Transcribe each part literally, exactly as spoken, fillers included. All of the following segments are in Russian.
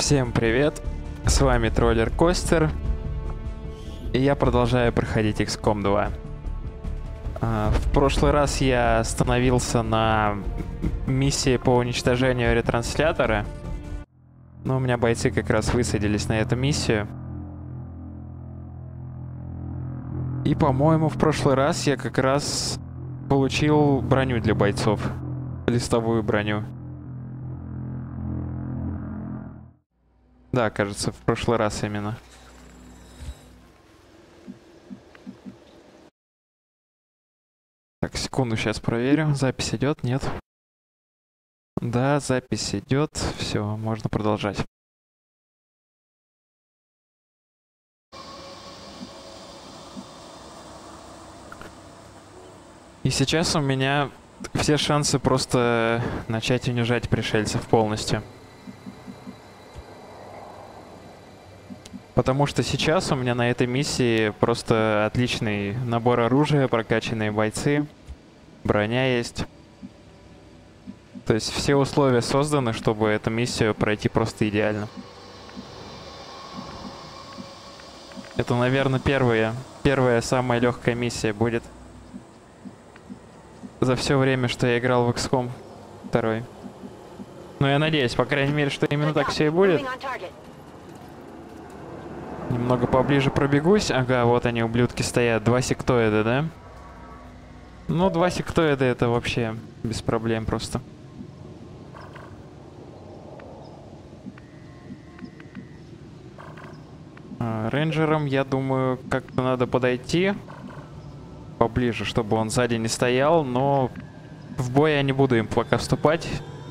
Всем привет, с вами Троллер Костер, и я продолжаю проходить икс ком два. В прошлый раз я остановился на миссии по уничтожению ретранслятора, но у меня бойцы как раз высадились на эту миссию. И, по-моему, в прошлый раз я как раз получил броню для бойцов, листовую броню. Да, кажется, в прошлый раз именно. Так, секунду, сейчас проверю. Запись идет? Нет? Да, запись идет. Все, можно продолжать. И сейчас у меня все шансы просто начать унижать пришельцев полностью. Потому что сейчас у меня на этой миссии просто отличный набор оружия, прокачанные бойцы, броня есть. То есть все условия созданы, чтобы эту миссию пройти просто идеально. Это, наверное, первая, первая самая легкая миссия будет за все время, что я играл в икс ком два. Но я надеюсь, по крайней мере, что именно так все и будет. Немного поближе пробегусь. Ага, вот они, ублюдки, стоят. Два сектоида, да? Ну, два сектоида это вообще без проблем просто. А, рейнджерам, я думаю, как-то надо подойти поближе, чтобы он сзади не стоял, но в бой я не буду им пока вступать.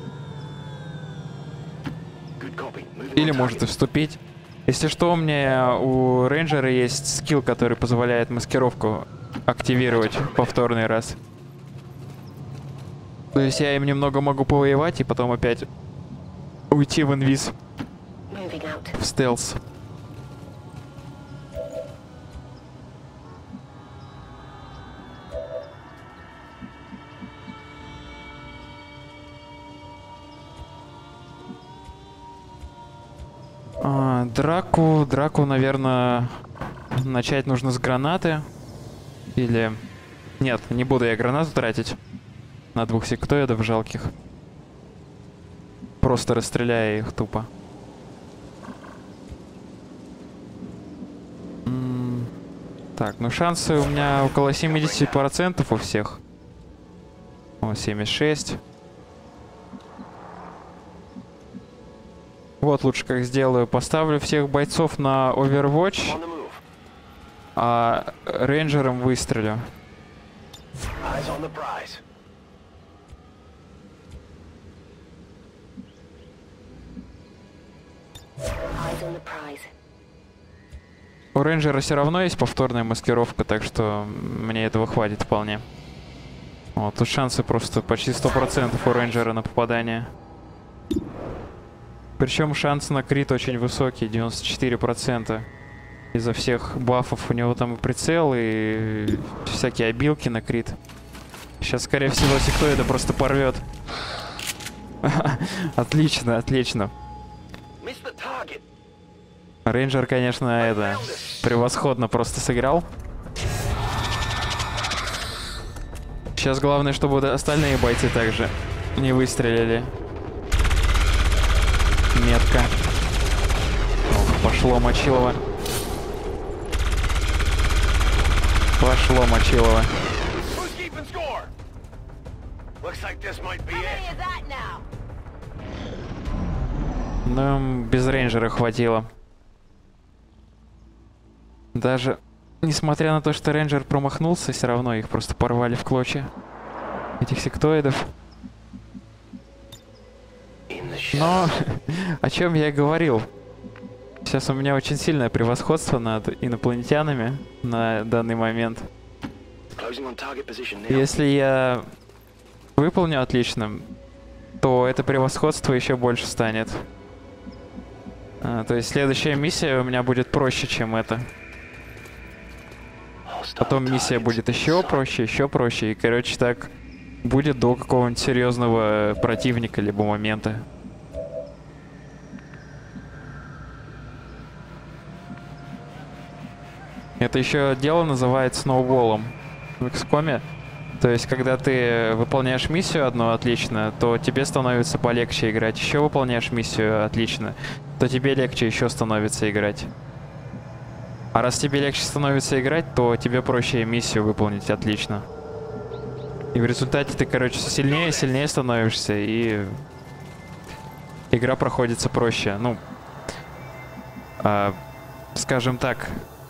Или может и вступить. Если что, у меня у рейнджера есть скилл, который позволяет маскировку активировать повторный раз. То есть я им немного могу повоевать и потом опять уйти в инвиз, в стелс. А, драку, драку, наверное, начать нужно с гранаты. Или... Нет, не буду я гранату тратить на двух сектоидов жалких. Просто расстреляя их тупо. М-м так, ну шансы у меня около семидесяти процентов у всех. О, семьдесят шесть. Вот лучше как сделаю. Поставлю всех бойцов на Overwatch, а рейнджером выстрелю. У рейнджера все равно есть повторная маскировка, так что мне этого хватит вполне. Вот, тут шансы просто почти сто процентов у рейнджера на попадание. Причем шанс на крит очень высокий, девяносто четыре процента. Из-за всех бафов у него там и прицел, и всякие обилки на крит. Сейчас, скорее всего, сектоида просто порвет. Отлично, отлично. Рейнджер, конечно, это превосходно просто сыграл. Сейчас главное, чтобы остальные бойцы также не выстрелили. Метка. Ох, пошло Мочилово. Пошло Мочилово. Ну, без рейнджера хватило. Даже несмотря на то, что рейнджер промахнулся, все равно их просто порвали в клочья. Этих сектоидов. Но о чем я и говорил. Сейчас у меня очень сильное превосходство над инопланетянами на данный момент. Если я выполню отлично, то это превосходство еще больше станет. А, то есть следующая миссия у меня будет проще, чем это. Потом миссия будет еще проще, еще проще. И, короче, так будет до какого-нибудь серьезного противника либо момента. Это еще дело называется сноуболом в икс ком. То есть, когда ты выполняешь миссию одну отлично, то тебе становится полегче играть. Еще выполняешь миссию отлично, то тебе легче еще становится играть. А раз тебе легче становится играть, то тебе проще миссию выполнить отлично. И в результате ты, короче, сильнее и сильнее становишься, и игра проходится проще. Ну, а, скажем так,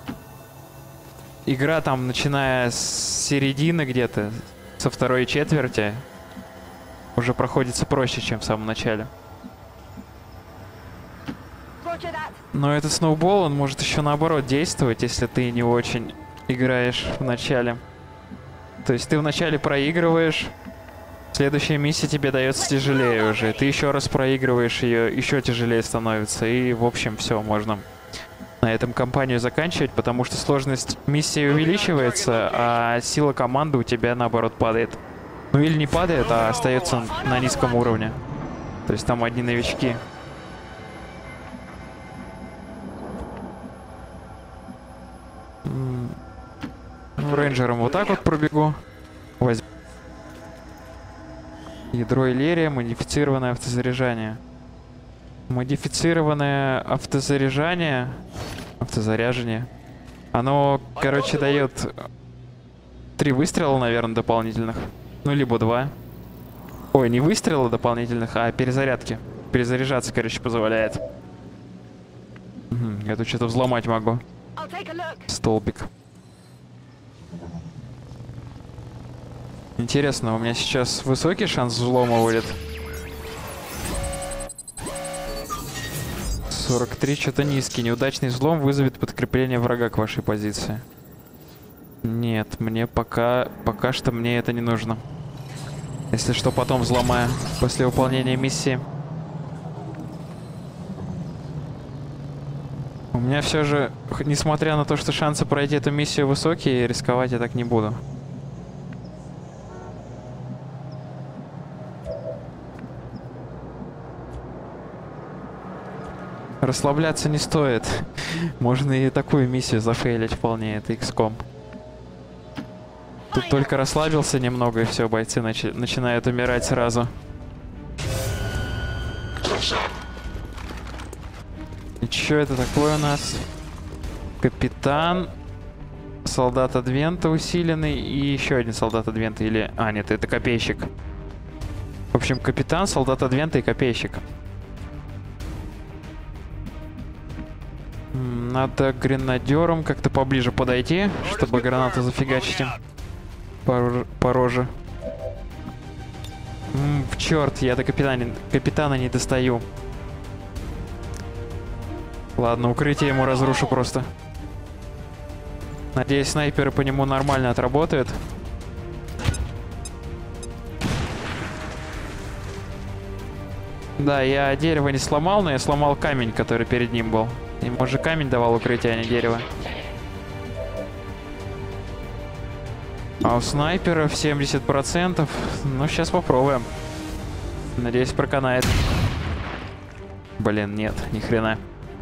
игра там, начиная с середины где-то, со второй четверти, уже проходится проще, чем в самом начале. Но этот сноубол, он может еще наоборот действовать, если ты не очень играешь в начале. То есть ты вначале проигрываешь, следующая миссия тебе дается тяжелее уже. Ты еще раз проигрываешь ее, еще тяжелее становится. И, в общем, все, можно на этом кампанию заканчивать, потому что сложность миссии увеличивается, а сила команды у тебя, наоборот, падает. Ну или не падает, а остается на низком уровне. То есть там одни новички. Рейнджером вот так вот пробегу. Возьму. Ядро Иллирия, модифицированное автозаряжание. Модифицированное автозаряжание, автозаряжение, оно, короче, дает три выстрела, наверное, дополнительных. Ну, либо два. Ой, не выстрела дополнительных, а перезарядки. Перезаряжаться, короче, позволяет. Угу, я тут что-то взломать могу. Столбик. Интересно, у меня сейчас высокий шанс взлома будет. сорок три, что-то низкий. Неудачный взлом вызовет подкрепление врага к вашей позиции. Нет, мне пока... Пока что мне это не нужно. Если что, потом взломаю. После выполнения миссии. У меня все же, несмотря на то, что шансы пройти эту миссию высокие, рисковать я так не буду. Расслабляться не стоит. Можно и такую миссию зафейлить вполне, это икс ком. Тут только расслабился немного, и все, бойцы начи начинают умирать сразу. И что это такое у нас? Капитан, солдат Адвента усиленный и еще один солдат Адвента. Или... А, нет, это копейщик. В общем, капитан, солдат Адвента и копейщик. Надо гренадером как-то поближе подойти, чтобы гранату зафигачить им по, по роже. М -м, черт, я до капитана, капитана не достаю. Ладно, укрытие ему разрушу просто. Надеюсь, снайперы по нему нормально отработают. Да, я дерево не сломал, но я сломал камень, который перед ним был. Ему же камень давал укрытие, а не дерево. А у снайперов семьдесят процентов. Ну, сейчас попробуем. Надеюсь, проканает. Блин, нет, ни хрена.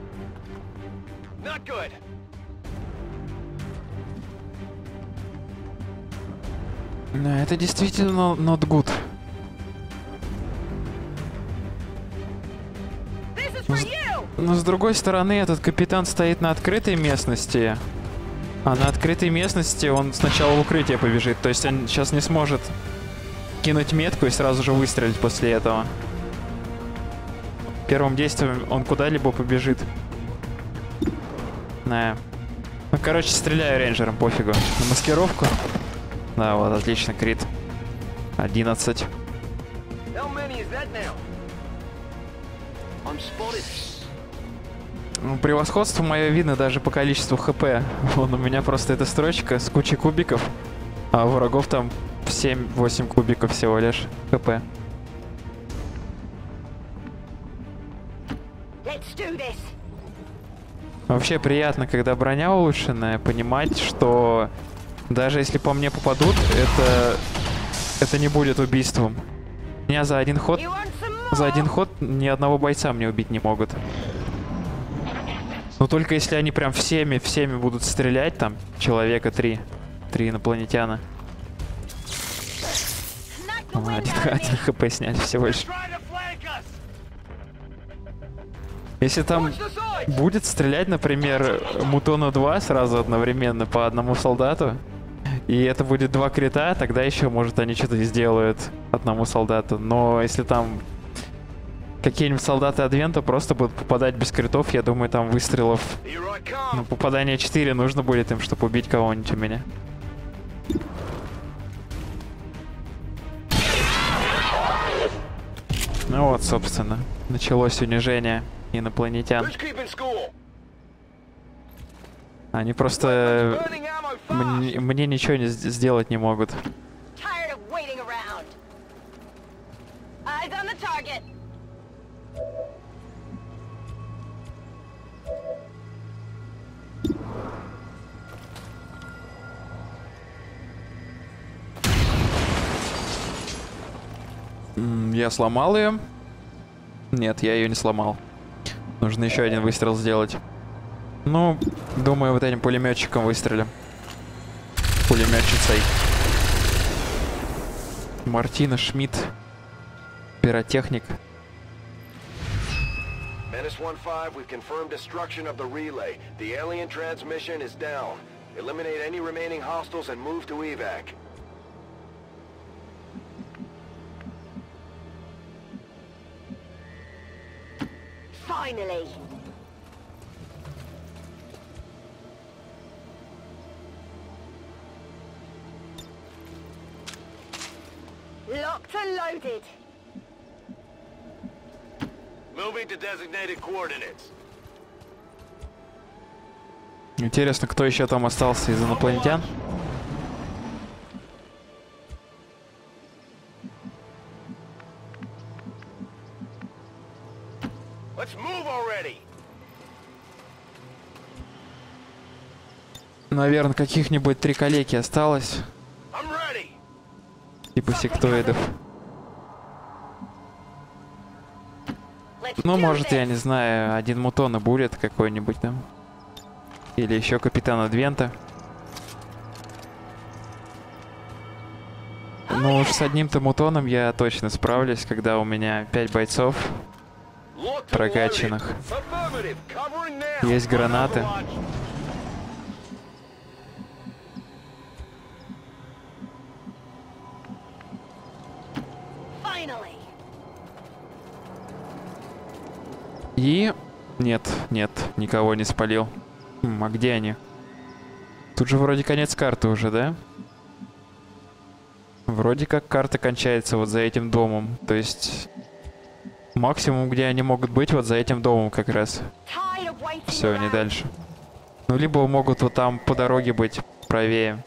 Да, это действительно not good. Но с другой стороны, этот капитан стоит на открытой местности. А на открытой местности он сначала в укрытие побежит. То есть он сейчас не сможет кинуть метку и сразу же выстрелить после этого. Первым действием он куда-либо побежит. Да. Ну, короче, стреляю рейнджером, пофигу. На маскировку. Да, вот, отлично, крит. одиннадцать. Ну, превосходство мое видно даже по количеству хп. Вон у меня просто эта строчка с кучей кубиков, а у врагов там семь-восемь кубиков всего лишь хп. Вообще приятно, когда броня улучшенная, понимать, что даже если по мне попадут, это, это не будет убийством. Меня за один ход, за один ход ни одного бойца мне убить не могут. Но только если они прям всеми, всеми будут стрелять, там, человека три. Три инопланетяна. О, один, один хп сняли всего лишь. Если там будет стрелять, например, Мутона два сразу одновременно по одному солдату, и это будет два крита, тогда еще, может, они что-то сделают одному солдату. Но если там какие-нибудь солдаты Адвента просто будут попадать без критов, я думаю, там выстрелов... Ну, попадание четыре нужно будет им, чтобы убить кого-нибудь у меня. Ну вот, собственно, началось унижение инопланетян. Они просто мне, мне ничего не сделать не могут. Я сломал ее. Нет, я ее не сломал. Нужно еще один выстрел сделать. Ну, думаю, вот этим пулеметчиком выстрелим. Пулеметчицей. Мартина Шмидт. Пиротехник. Menace one five, we've confirmed destruction of the relay. The alien transmission is down. Eliminate any remaining hostiles and move to evac. Finally. Locked and loaded. Moving to designated coordinates. Интересно, кто еще там остался из инопланетян? Let's move already. Наверное, каких-нибудь три калеки осталось. I'm ready. Типа сектоидов. Ну, может, я не знаю, один Мутона будет какой-нибудь там. Или еще капитан Адвента. Ну уж с одним-то Мутоном я точно справлюсь, когда у меня пять бойцов прокачанных. Есть гранаты. И... Нет, нет, никого не спалил. Хм, а где они? Тут же вроде конец карты уже, да? Вроде как карта кончается вот за этим домом. То есть... Максимум, где они могут быть, вот за этим домом как раз. Все, не дальше. Ну, либо могут вот там по дороге быть, правее.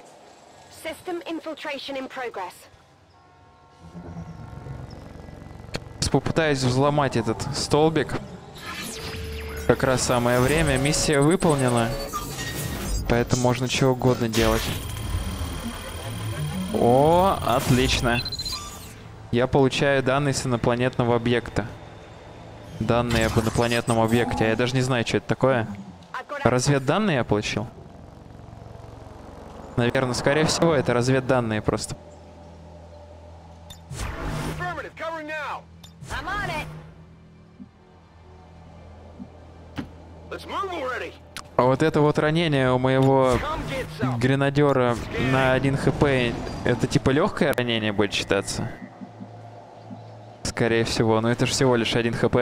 Попытаюсь взломать этот столбик. Как раз самое время. Миссия выполнена. Поэтому можно чего угодно делать. О, отлично. Я получаю данные с инопланетного объекта. Данные об инопланетном объекте. Я даже не знаю, что это такое. Разведданные я получил? Наверное, скорее всего, это разведданные просто. А вот это вот ранение у моего гренадера на один хп, это типа легкое ранение будет считаться? Скорее всего, но это же всего лишь один хп.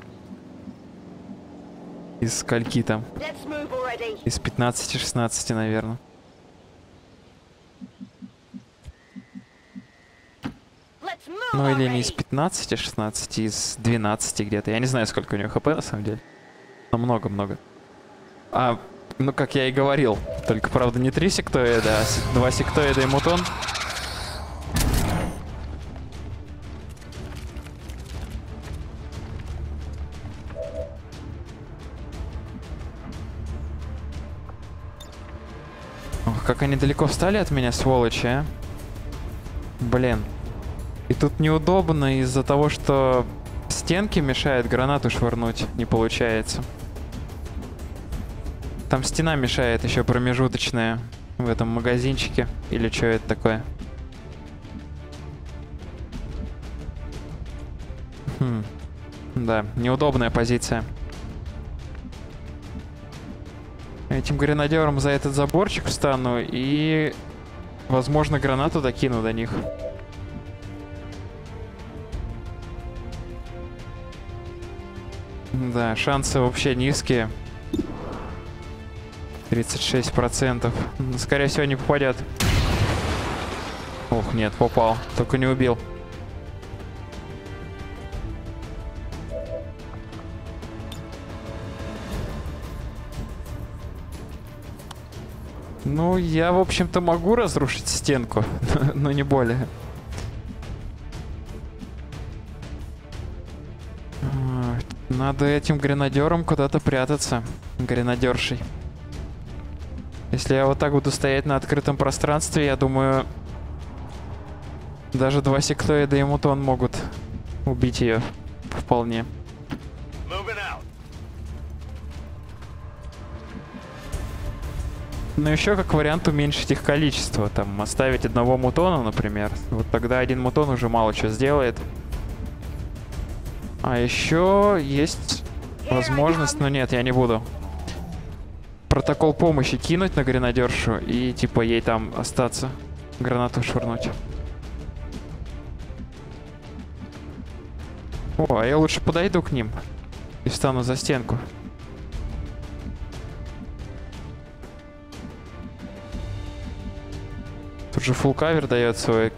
Из скольки там? Из пятнадцати-шестнадцати, наверное. Ну или не из пятнадцати-шестнадцати, из двенадцати где-то. Я не знаю, сколько у него хп на самом деле. Но много-много. А, ну как я и говорил. Только, правда, не три сектоида, а два сектоида и Мутон. Ох, как они далеко встали от меня, сволочи, а. Блин. И тут неудобно из-за того, что стенки мешают гранату швырнуть. Не получается. Там стена мешает еще промежуточная в этом магазинчике. Или что это такое? Хм. Да, неудобная позиция. Этим гренадером за этот заборчик встану и, возможно, гранату докину до них. Да, шансы вообще низкие. тридцать шесть процентов. Скорее всего, не попадет. Ух, нет, попал. Только не убил. Ну, я, в общем-то, могу разрушить стенку, но не более. Надо этим гренадером куда-то прятаться. Гренадершей. Если я вот так буду стоять на открытом пространстве, я думаю, даже два сектоида и мутон могут убить ее вполне. Но еще как вариант уменьшить их количество. Там оставить одного мутона, например. Вот тогда один мутон уже мало что сделает. А еще есть возможность... Но нет, я не буду. Протокол помощи кинуть на гренадершу и типа ей там остаться. Гранату швырнуть. О, а я лучше подойду к ним. И встану за стенку. Тут же фулл кавер дает свой.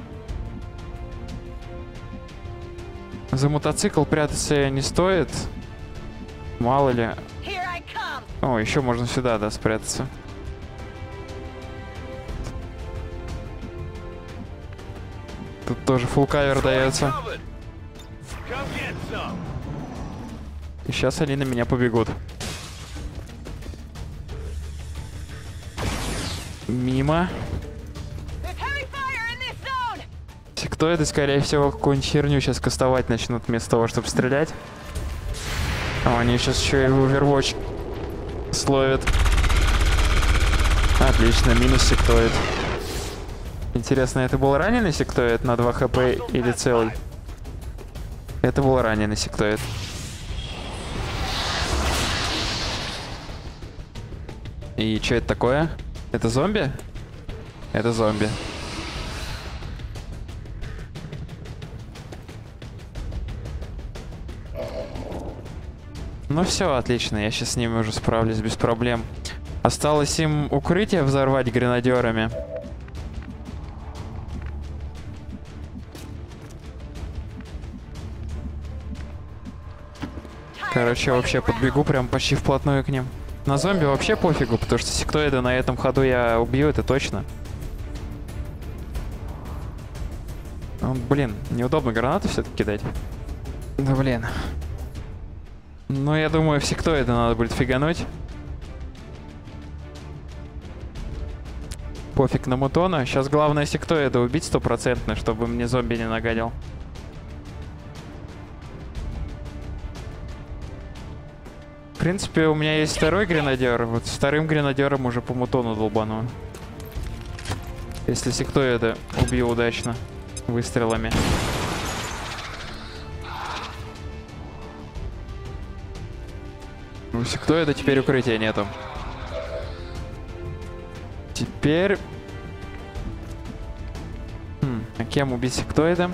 За мотоцикл прятаться не стоит. Мало ли. О, еще можно сюда, да, спрятаться. Тут тоже фулл кавер дается. И сейчас они на меня побегут. Мимо. Сектоиды, скорее всего, какую-нибудь херню сейчас кастовать начнут вместо того, чтобы стрелять. А они сейчас еще и в Overwatch словят. Отлично, минус сектоид. Интересно, это был раненый сектоид на два хп или целый? Это был раненый сектоид. И что это такое? Это зомби? Это зомби. Ну все, отлично, я сейчас с ними уже справлюсь без проблем. Осталось им укрытие взорвать гренадерами. Короче, вообще подбегу прям почти вплотную к ним. На зомби вообще пофигу, потому что сектоида на этом ходу я убью, это точно. Ну, блин, неудобно гранату все-таки кидать. Да блин. Ну, я думаю, в сектоида надо будет фигануть. Пофиг на мутона. Сейчас главное сектоида убить стопроцентно, чтобы мне зомби не нагадил. В принципе, у меня есть второй гренадер. Вот с вторым гренадером уже по мутону долбану. Если сектоида убью удачно выстрелами. У сектоида теперь укрытия нету. Теперь... Хм, а кем убить сектоида?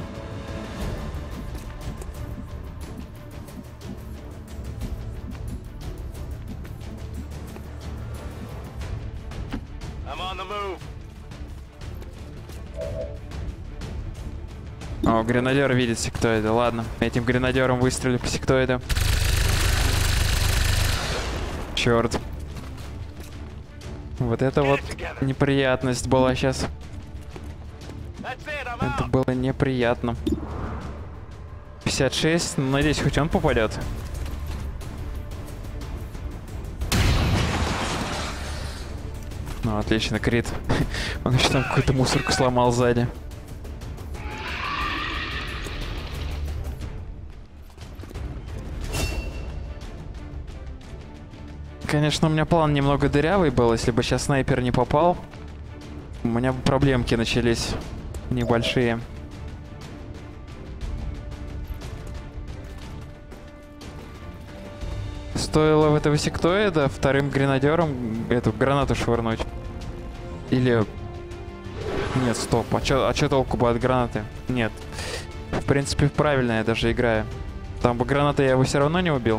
О, гренадер видит сектоида. Ладно, этим гренадером выстрелю по сектоиду. Черт. Вот это вот неприятность была сейчас. Это было неприятно. пятьдесят шесть. Надеюсь, хоть он попадет. Ну, отлично, крит. Он еще там какую-то мусорку сломал сзади. Конечно, у меня план немного дырявый был. Если бы сейчас снайпер не попал, у меня бы проблемки начались небольшие. Стоило в этого сектоида вторым гренадером эту гранату швырнуть. Или... Нет, стоп. А чё, а чё толку бы от гранаты? Нет. В принципе, правильно я даже играю. Там бы гранатой я его все равно не убил.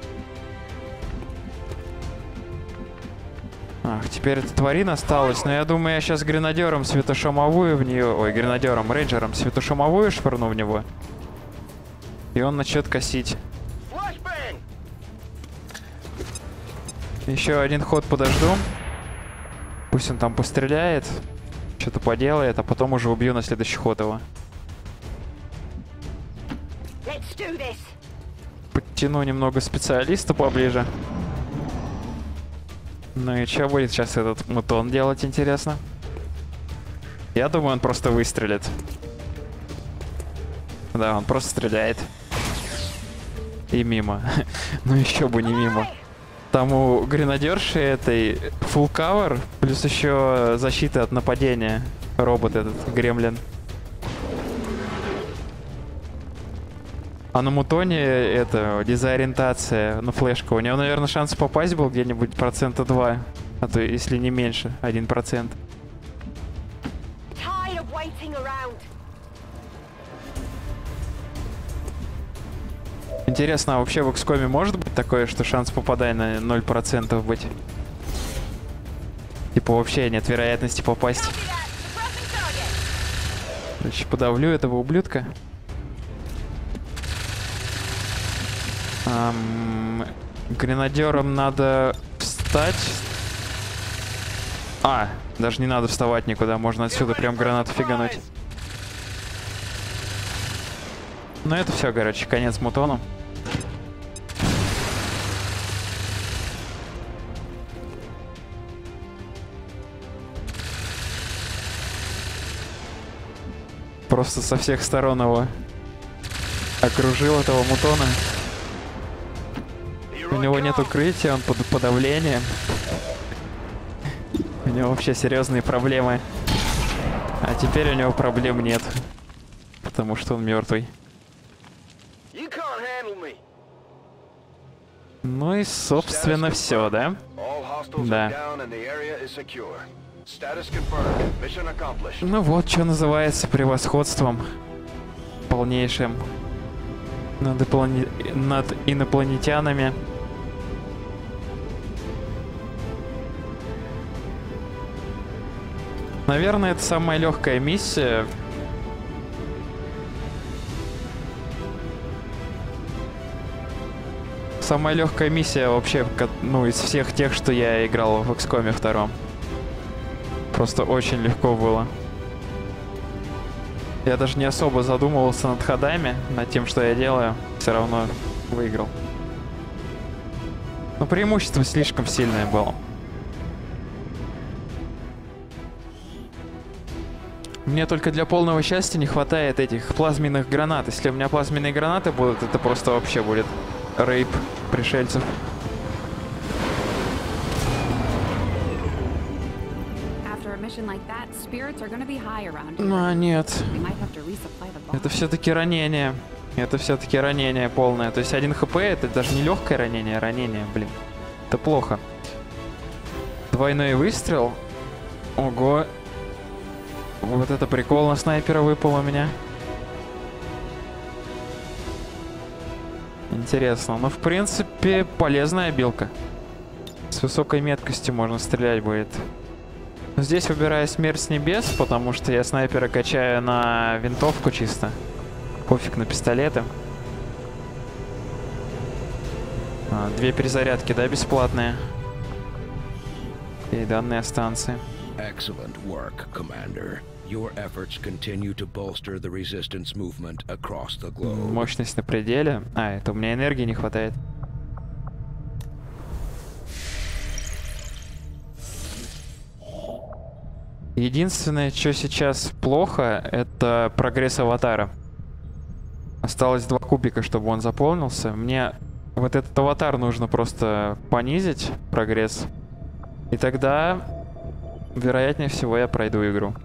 Ах, теперь эта тварина осталась. Но я думаю, я сейчас гренадером светошумовую в нее... Ой, гренадером, рейнджером светошумовую швырну в него. И он начнет косить. Еще один ход подожду. Пусть он там постреляет. Что-то поделает, а потом уже убью на следующий ход его. Подтяну немного специалиста поближе. Ну и что будет сейчас этот мутон делать, интересно? Я думаю, он просто выстрелит. Да, он просто стреляет. И мимо. Ну еще бы не мимо. Там у гренадерши этой full cover, плюс еще защита от нападения. Робот этот, гремлин. А на мутоне это дезориентация, ну флешка. У него, наверное, шанс попасть был где-нибудь процента два, а то если не меньше, один процент. Интересно, а вообще в икс ком может быть такое, что шанс попадания ноль процентов быть? Типа вообще нет вероятности попасть. Короче, подавлю этого ублюдка. Эм, гренадером надо встать. А, даже не надо вставать никуда, можно отсюда прям гранату фигануть. Ну это все, короче, конец мутону. Просто со всех сторон его окружил, этого мутона. У него нет укрытия, он под подавлением. У него вообще серьезные проблемы. А теперь у него проблем нет. Потому что он мертвый. Ну и, собственно, все, да? Да. Ну вот, что называется превосходством полнейшим над, иноплане... над инопланетянами. Наверное, это самая легкая миссия. Самая легкая миссия вообще, ну, из всех тех, что я играл в икс ком втором. Просто очень легко было. Я даже не особо задумывался над ходами, над тем, что я делаю. Все равно выиграл. Но преимущество слишком сильное было. Мне только для полного счастья не хватает этих плазменных гранат. Если у меня плазменные гранаты будут, это просто вообще будет рейп пришельцев. Ну, нет. Это все-таки ранение. Это все-таки ранение полное. То есть один хп это даже не легкое ранение, а ранение, блин. Это плохо. Двойной выстрел. Ого. Вот это прикол на снайпера выпал у меня. Интересно. Ну, в принципе, полезная билка. С высокой меткостью можно стрелять будет. Но здесь выбираю смерть с небес, потому что я снайпера качаю на винтовку чисто. Пофиг на пистолеты. А, две перезарядки, да, бесплатные. И данные станции. Excellent work, Commander. Your efforts continue to bolster the resistance movement across the globe. Мощность на пределе. А, это у меня энергии не хватает. Единственное, что сейчас плохо, это прогресс аватара. Осталось два кубика, чтобы он заполнился. Мне вот этот аватар нужно просто понизить, прогресс. И тогда, вероятнее всего, я пройду игру.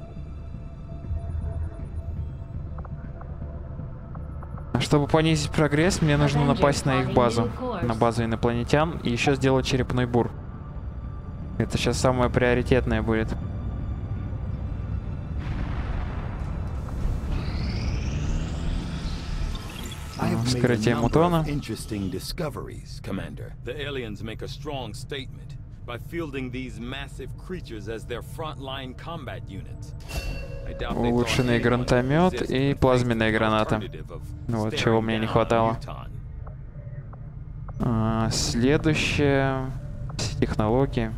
Чтобы понизить прогресс, мне нужно напасть на их базу, на базу инопланетян, и еще сделать черепной бур. Это сейчас самое приоритетное будет. Вскрытие мутона. Улучшенный гранатомет и плазменная граната. Вот чего мне не хватало. А, следующее... технологии.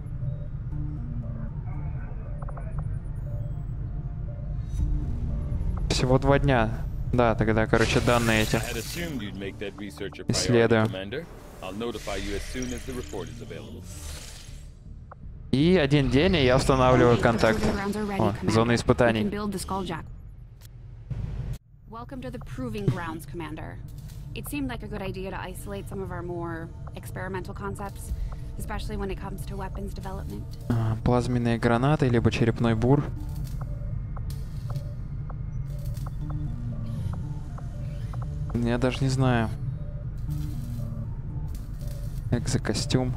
Всего два дня. Да, тогда, короче, данные эти исследую. И один день, и я устанавливаю контакт. О, зона испытаний. Welcome to the Proving Grounds, Commander. It seemed like a good idea to isolate some of our more experimental concepts, especially when it comes to weapons development. А, плазменные гранаты, либо черепной бур. Я даже не знаю. Экзокостюм.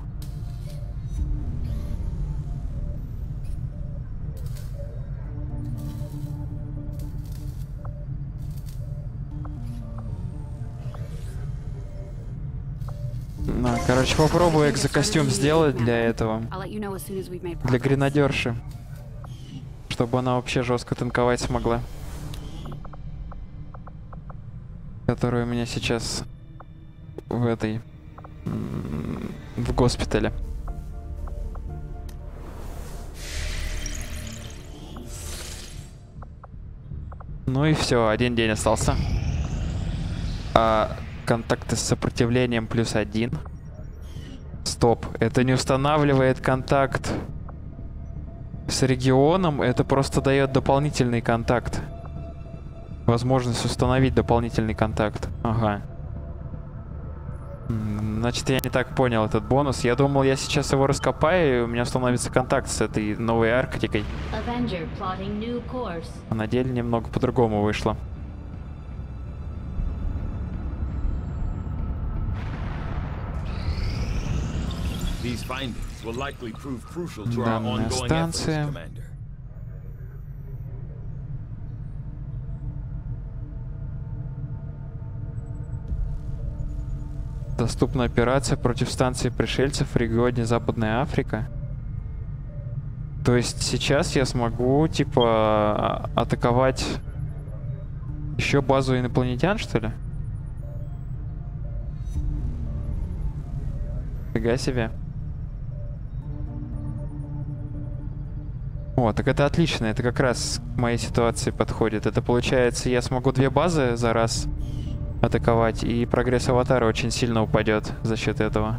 На, короче, попробую экзокостюм сделать для этого. Для гренадерши. Чтобы она вообще жестко танковать смогла. Которая у меня сейчас в этой... в госпитале. Ну и все, один день остался. А, контакты с сопротивлением плюс один. Стоп, это не устанавливает контакт с регионом, это просто дает дополнительный контакт. Возможность установить дополнительный контакт. Ага. Значит, я не так понял этот бонус. Я думал, я сейчас его раскопаю, и у меня установится контакт с этой новой Арктикой. А на деле немного по-другому вышло. Данная станция. Доступна операция против станции пришельцев в регионе Западная Африка. То есть сейчас я смогу, типа, атаковать еще базу инопланетян, что ли? Фига себе. О, так это отлично, это как раз к моей ситуации подходит. Это получается, я смогу две базы за раз атаковать, и прогресс аватара очень сильно упадет за счет этого.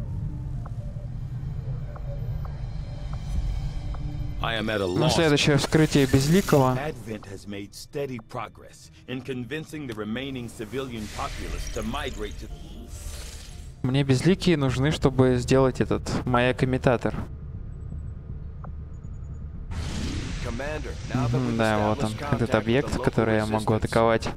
Ну, следующее вскрытие Безликого. Мне безликие нужны, чтобы сделать этот маяк-имитатор. Mm-hmm, да, вот он, этот объект, который я могу атаковать.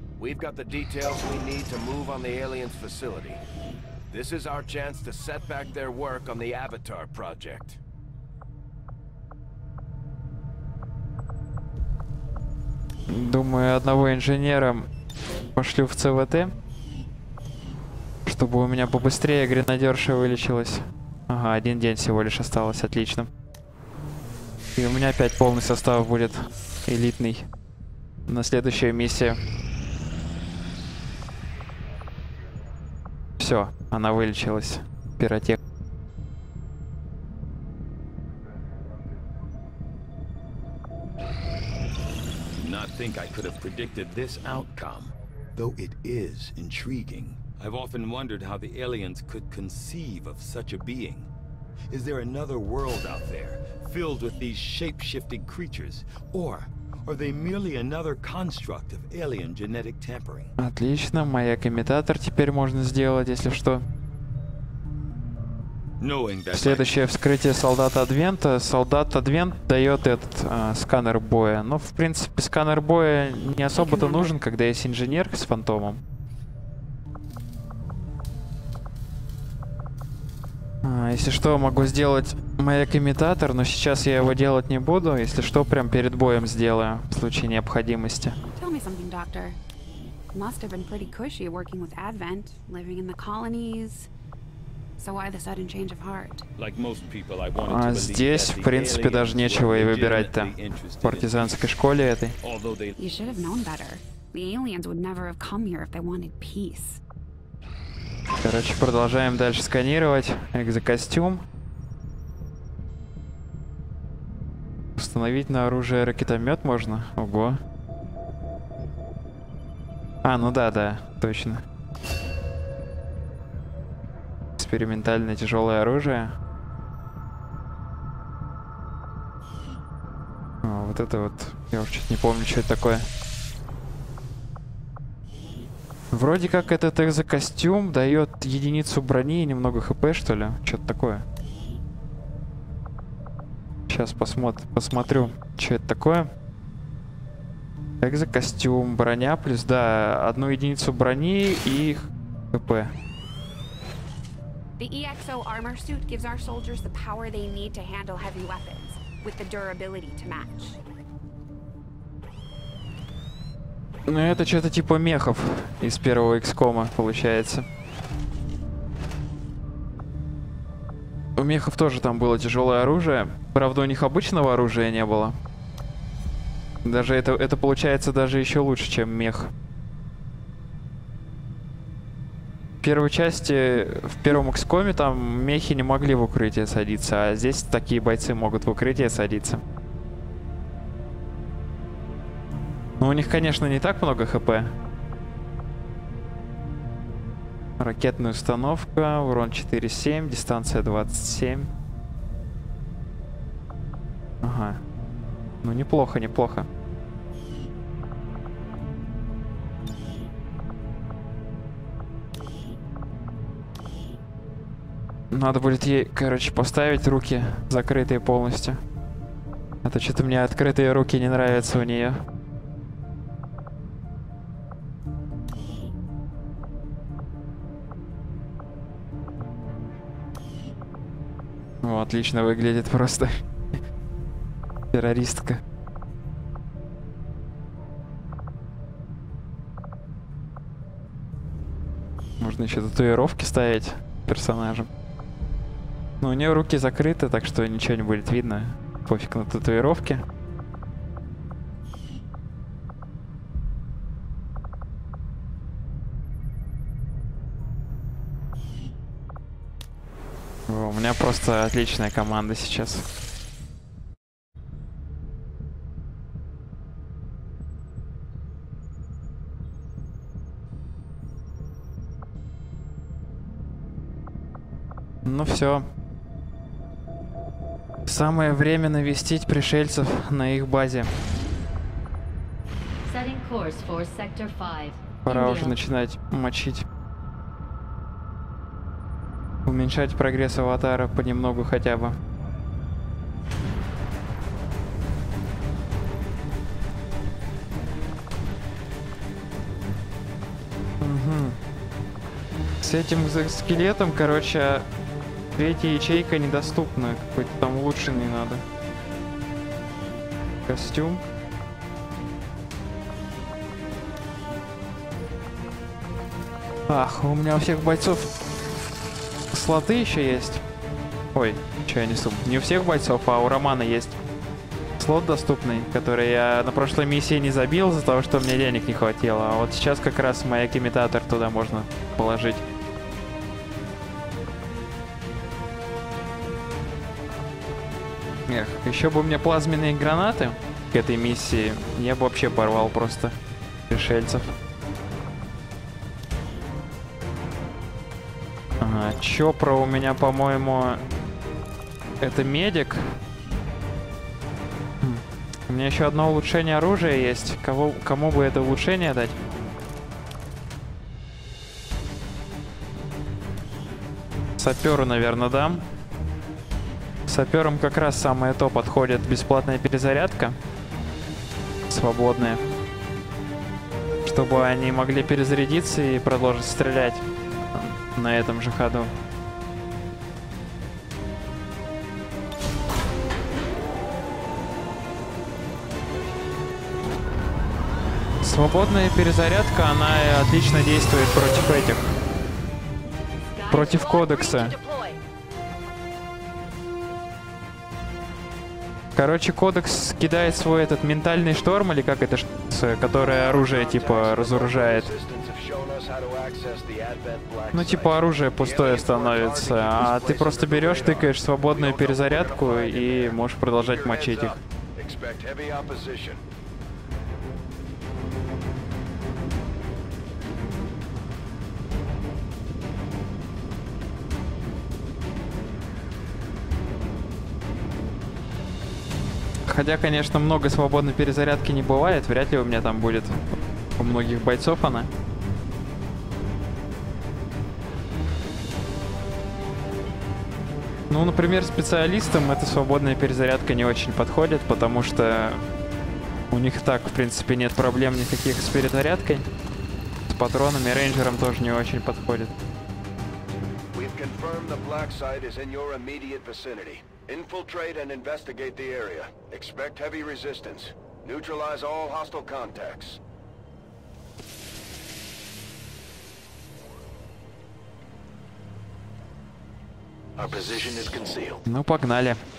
Думаю, одного инженера пошлю в ЦВТ, чтобы у меня побыстрее гренадерша вылечилась. Ага, один день всего лишь осталось, отлично. И у меня опять полный состав будет элитный на следующую миссию. Все, она вылечилась. Пиротех. Not think I could have predicted this outcome, though it is intriguing. I've often wondered how the aliens could conceive of such a being. Is there another world out there, filled with these shape-shifting creatures? Or are they merely another construct of alien genetic tampering? Отлично, маяк-имитатор теперь можно сделать, если что. Knowing that my Следующее вскрытие солдата Адвента. Солдат Адвент дает этот а, сканер боя. Но, в принципе, сканер боя не особо-то нужен, когда есть инженер с фантомом. А, если что, могу сделать маяк-имитатор, но сейчас я его делать не буду. Если что, прям перед боем сделаю, в случае необходимости. Tell me something, Doctor. Must have been pretty cushy working with Advent, living in the colonies. So why the sudden change of heart? like most people, I wanted to А believe здесь, that в the принципе, даже aliens нечего и were выбирать-то. legitimately interested В in партизанской школе этой. peace, although they You should have known better. The aliens would never have come here if they wanted peace. Короче, продолжаем дальше сканировать. Экзокостюм. Установить на оружие ракетомет можно. Ого. А, ну да, да, точно. Экспериментальное тяжелое оружие. А, вот это вот. Я уже чуть не помню, что это такое. Вроде как этот экзокостюм дает единицу брони и немного хп, что ли? Что-то такое. Сейчас посмотр посмотрю, что это такое. Экзокостюм, броня плюс, да, одну единицу брони и хп. The E X O armor suit gives our soldiers the power they need to handle heavy weapons, with the durability to match. Ну это что-то типа мехов из первого икс кома получается. У мехов тоже там было тяжелое оружие. Правда, у них обычного оружия не было. Даже это, это получается даже еще лучше, чем мех. В первой части, в первом икс коме там мехи не могли в укрытие садиться, а здесь такие бойцы могут в укрытие садиться. Ну, у них, конечно, не так много хп. Ракетная установка, урон четыре семь, дистанция двадцать семь. Ага. Ну, неплохо, неплохо. Надо будет ей, короче, поставить руки закрытые полностью. А то что-то мне открытые руки не нравятся у нее. О, отлично выглядит просто. Террористка. Можно еще татуировки ставить персонажам. Но у нее руки закрыты, так что ничего не будет видно. Пофиг на татуировки. О, у меня просто отличная команда сейчас. Ну все. Самое время навестить пришельцев на их базе. Пора уже начинать мочить. Уменьшать прогресс аватара понемногу хотя бы. Угу. С этим скелетом, короче, третья ячейка недоступна. Какой-то там улучшенный надо. Костюм. Ах, у меня у всех бойцов слоты еще есть. Ой, что я несу? Не у всех бойцов, а у Романа есть слот доступный, который я на прошлой миссии не забил из-за того, что мне денег не хватило. А вот сейчас как раз маяк-имитатор туда можно положить. Эх, еще бы мне плазменные гранаты к этой миссии. Я бы вообще порвал просто пришельцев. Ага, Чопра у меня, по-моему, это медик. Хм. У меня еще одно улучшение оружия есть. Кого, кому бы это улучшение дать? Саперу, наверное, дам. Саперам как раз самое то подходит. Бесплатная перезарядка. Свободная. Чтобы они могли перезарядиться и продолжить стрелять на этом же ходу. Свободная перезарядка, она отлично действует против этих. Против кодекса. Короче, кодекс кидает свой этот ментальный шторм, или как это, которое оружие типа разоружает. Ну, типа оружие пустое становится, а ты просто берешь, тыкаешь свободную перезарядку и можешь продолжать мочить их. Хотя, конечно, много свободной перезарядки не бывает. Вряд ли у меня там будет у многих бойцов она. Ну, например, специалистам эта свободная перезарядка не очень подходит, потому что у них так, в принципе, нет проблем никаких с перезарядкой. С патронами, рейнджерам тоже не очень подходит. Infiltrate and investigate the area. Expect heavy resistance. Neutralize all hostile contacts. Our position is concealed. Ну, погнали.